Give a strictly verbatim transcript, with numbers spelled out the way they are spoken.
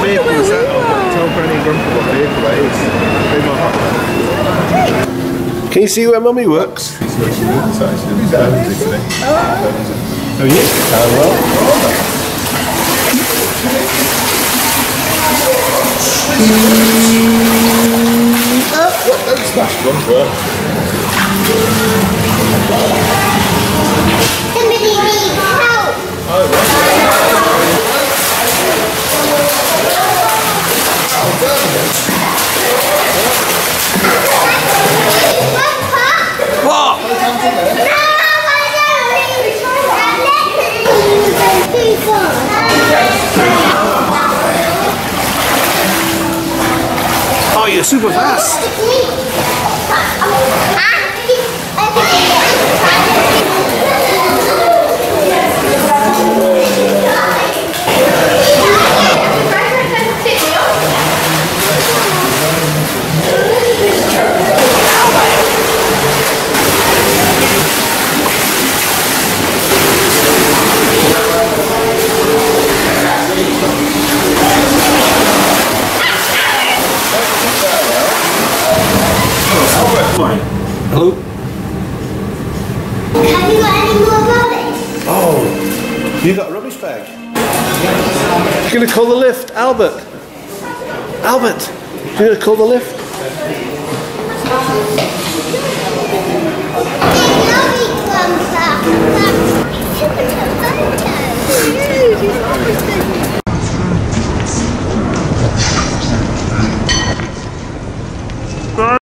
vehicle is that? Tell Granny and Grandpa what vehicle that is. Can you see where Mummy works? Oh, yeah. Oh, well. Oh, don't smash front work. Somebody needs help. Oh, right. What? Oh, you're super fast. Hello? Have you got any more rubbish? Oh, you got a rubbish bag? You're going to call the lift, Albert? Albert, you're going to call the lift?